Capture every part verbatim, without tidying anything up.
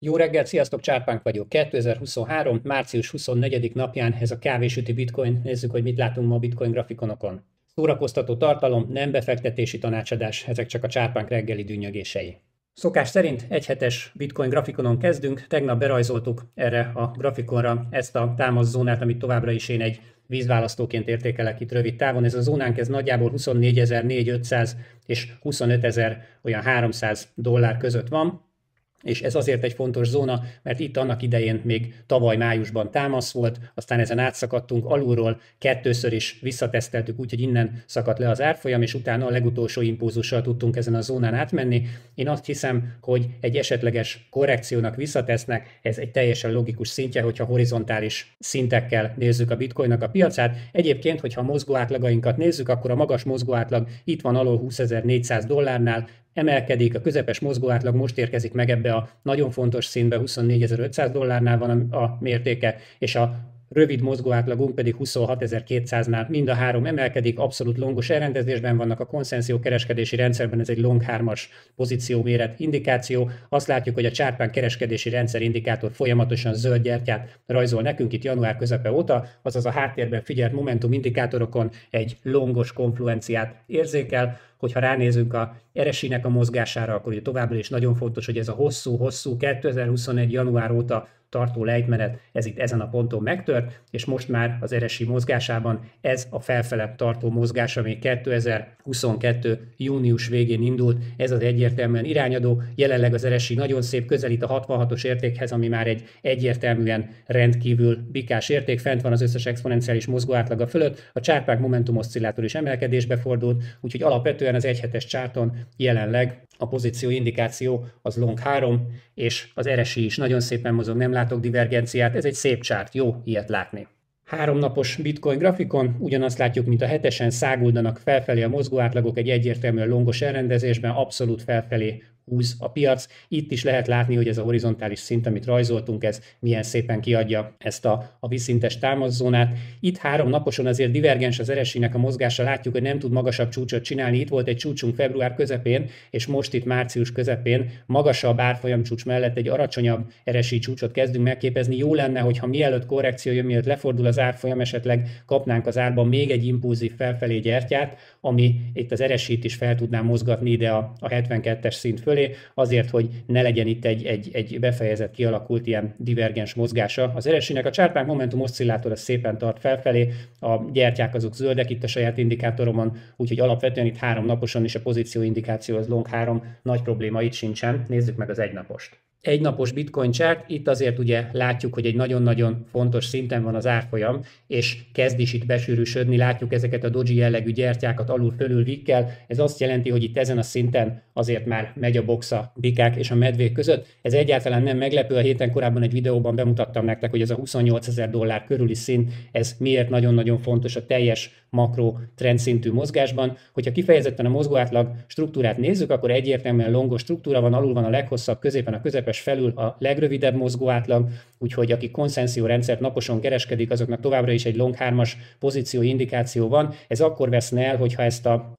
Jó reggelt, sziasztok, Csárpánk vagyok. kétezer-huszonhárom. március huszonnegyedik napján ez a kávésüti bitcoin. Nézzük, hogy mit látunk ma a bitcoin grafikonokon. Szórakoztató tartalom, nem befektetési tanácsadás, ezek csak a Csárpánk reggeli dünnyögései. Szokás szerint egyhetes bitcoin grafikonon kezdünk. Tegnap berajzoltuk erre a grafikonra ezt a támaszzónát, amit továbbra is én egy vízválasztóként értékelek itt rövid távon. Ez a zónánk ez nagyjából huszonnégyezer-négyszáz-ötszáz és huszonötezer olyan háromszáz dollár között van. És ez azért egy fontos zóna, mert itt annak idején még tavaly májusban támasz volt, aztán ezen átszakadtunk alulról, kettőször is visszateszteltük, úgyhogy innen szakadt le az árfolyam, és utána a legutolsó impulzussal tudtunk ezen a zónán átmenni. Én azt hiszem, hogy egy esetleges korrekciónak visszatesznek, ez egy teljesen logikus szintje, hogyha horizontális szintekkel nézzük a bitcoinnak a piacát. Egyébként, hogyha a mozgóátlagainkat nézzük, akkor a magas mozgóátlag itt van alól húszezer-négyszáz dollárnál, emelkedik, a közepes mozgóátlag most érkezik meg ebbe a nagyon fontos szintbe, huszonnégyezer-ötszáz dollárnál van a, a mértéke, és a rövid mozgóátlagunk pedig huszonhatezer-kétszáznál, mind a három emelkedik, abszolút longos elrendezésben vannak a konszenzió kereskedési rendszerben, ez egy long hármas pozíció méret indikáció. Azt látjuk, hogy a Csárpánk kereskedési rendszer indikátor folyamatosan zöld gyertyát rajzol nekünk itt január közepe óta, azaz a háttérben figyelt momentum indikátorokon egy longos konfluenciát érzékel. Hogyha ránézünk a er es i-nek a mozgására, akkor ugye továbbra is nagyon fontos, hogy ez a hosszú-hosszú kétezer-huszonegy január óta tartó lejtmenet, ez itt ezen a ponton megtört, és most már az er es i mozgásában ez a felfele tartó mozgás, ami kétezer-huszonkettő június végén indult, ez az egyértelműen irányadó, jelenleg az er es i nagyon szép közelít a hatvanhatos értékhez, ami már egy egyértelműen rendkívül bikás érték, fent van az összes exponenciális mozgóátlaga fölött, a Csárpánk momentum oszcillátor is emelkedésbe fordult, úgyhogy alapvetően az egyhetes csárton jelenleg a pozíció indikáció az long három, és az er es i is nagyon szépen mozog, nem látok divergenciát, ez egy szép csárt, jó ilyet látni. Háromnapos bitcoin grafikon ugyanazt látjuk, mint a hetesen, száguldanak felfelé a mozgóátlagok egy egyértelműen longos elrendezésben, abszolút felfelé húz a piac. Itt is lehet látni, hogy ez a horizontális szint, amit rajzoltunk, ez milyen szépen kiadja ezt a, a vízszintes támaszzónát. Itt három naposon azért divergens az er es i-nek a mozgása, látjuk, hogy nem tud magasabb csúcsot csinálni. Itt volt egy csúcsunk február közepén, és most itt március közepén magasabb árfolyam csúcs mellett egy alacsonyabb er es i csúcsot kezdünk megképezni. Jó lenne, hogyha mielőtt korrekció jön, mielőtt lefordul az árfolyam, esetleg kapnánk az árban még egy impulzív felfelé gyertyát, ami itt az er es i-t is fel tudná mozgatni ide a, a hetvenkettes szint fölé, azért, hogy ne legyen itt egy, egy, egy befejezett, kialakult ilyen divergens mozgása. Az er es i-nek a Csárpánk momentum oszcillátor az szépen tart felfelé, a gyertyák azok zöldek itt a saját indikátoromon, úgyhogy alapvetően itt három naposon is a pozíció indikáció az long három, nagy probléma itt sincsen. Nézzük meg az egynapost. Egynapos bitcoin chart, itt azért ugye látjuk, hogy egy nagyon-nagyon fontos szinten van az árfolyam, és kezd is itt besűrűsödni, látjuk ezeket a doji jellegű gyertyákat alul-fölül vikkel, ez azt jelenti, hogy itt ezen a szinten azért már megy a box a bikák és a medvék között. Ez egyáltalán nem meglepő, a héten korábban egy videóban bemutattam nektek, hogy ez a huszonnyolcezer dollár körüli szint, ez miért nagyon-nagyon fontos a teljes makro trendszintű mozgásban. Hogyha kifejezetten a mozgóátlag struktúrát nézzük, akkor egyértelműen longos struktúra van, alul van a leghosszabb, középen a közepes, felül a legrövidebb mozgóátlag, úgyhogy aki konszenzió rendszert naposon kereskedik, azoknak továbbra is egy long hármas pozíció indikáció van. Ez akkor veszne el, hogyha ezt a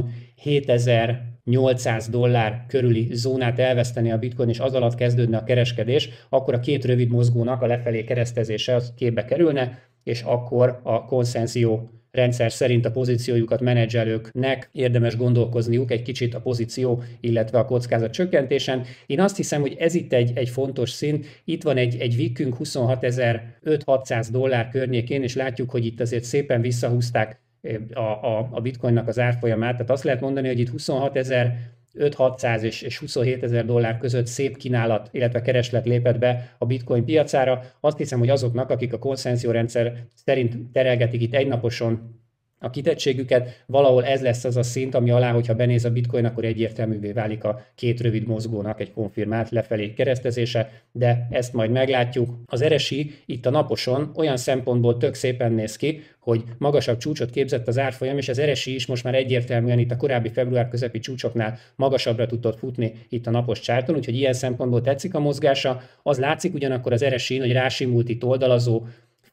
huszonhétezer-nyolcszáz dollár körüli zónát elveszteni a bitcoin, és az alatt kezdődne a kereskedés, akkor a két rövid mozgónak a lefelé keresztezése az képbe kerülne, és akkor a konszenzió rendszer szerint a pozíciójukat menedzselőknek érdemes gondolkozniuk egy kicsit a pozíció, illetve a kockázat csökkentésen. Én azt hiszem, hogy ez itt egy, egy fontos szint. Itt van egy, egy vikünk huszonhatezer-ötszáz-hatszáz dollár környékén, és látjuk, hogy itt azért szépen visszahúzták a, a, a bitcoinnak az árfolyamát. Tehát azt lehet mondani, hogy itt huszonhatezer-ötszáz-hatszáz és, és huszonhétezer dollár között szép kínálat, illetve kereslet lépett be a bitcoin piacára. Azt hiszem, hogy azoknak, akik a konszenzió rendszer szerint terelgetik itt egynaposon a kitettségüket, valahol ez lesz az a szint, ami alá, hogyha benéz a bitcoin, akkor egyértelművé válik a két rövid mozgónak egy konfirmált lefelé keresztezése, de ezt majd meglátjuk. Az er es i itt a naposon olyan szempontból tök szépen néz ki, hogy magasabb csúcsot képzett az árfolyam, és az er es i is most már egyértelműen itt a korábbi február közepi csúcsoknál magasabbra tudott futni itt a napos csárton, úgyhogy ilyen szempontból tetszik a mozgása. Az látszik ugyanakkor az er es i-n, hogy rásimult itt oldalazó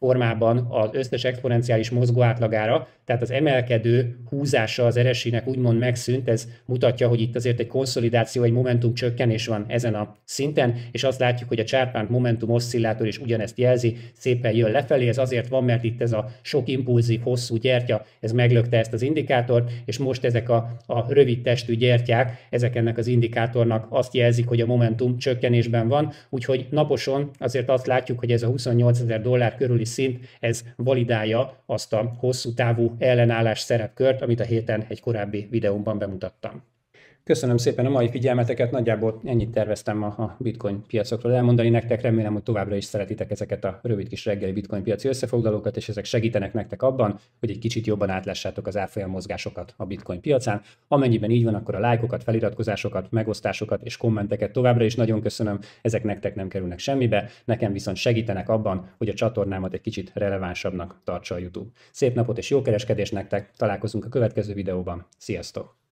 formában az összes exponenciális mozgó átlagára, tehát az emelkedő húzása az er es i-nek úgymond megszűnt, ez mutatja, hogy itt azért egy konszolidáció, egy momentum csökkenés van ezen a szinten, és azt látjuk, hogy a Chartplant Momentum oszcillátor is ugyanezt jelzi, szépen jön lefelé, ez azért van, mert itt ez a sok impulzív, hosszú gyertya, ez meglökte ezt az indikátort, és most ezek a, a rövid testű gyertyák, ezek ennek az indikátornak azt jelzik, hogy a momentum csökkenésben van, úgyhogy naposon azért azt látjuk, hogy ez a huszonnyolcezer dollár körüli szint, ez validálja azt a hosszú távú ellenállás szerepkört, amit a héten egy korábbi videómban bemutattam. Köszönöm szépen a mai figyelmeteket, nagyjából ennyit terveztem ma a bitcoin piacokról elmondani nektek, remélem, hogy továbbra is szeretitek ezeket a rövid kis reggeli bitcoin piaci összefoglalókat, és ezek segítenek nektek abban, hogy egy kicsit jobban átlássátok az árfolyam mozgásokat a bitcoin piacán. Amennyiben így van, akkor a lájkokat, feliratkozásokat, megosztásokat és kommenteket továbbra is nagyon köszönöm, ezek nektek nem kerülnek semmibe, nekem viszont segítenek abban, hogy a csatornámat egy kicsit relevánsabbnak tartsa a YouTube. Szép napot és jó kereskedést nektek, találkozunk a következő videóban, sziasztok!